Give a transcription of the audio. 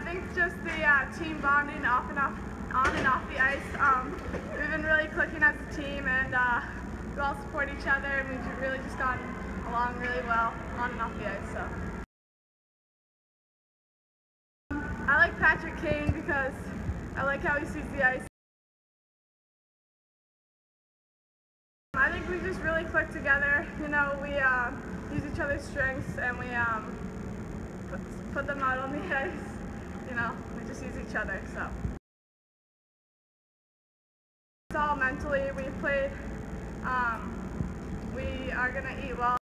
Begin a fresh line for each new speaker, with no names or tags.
think just the team bonding on and off the ice. We've been really clicking as a team, and we all support each other, and we've really just gotten along really well on and off the ice. So I like Patrick Kane because I like how he sees the ice. I think we just really click together. You know, we use each other's strengths, and we put them out on the ice. You know, we just use each other. So it's all mentally. We played. We are gonna eat well.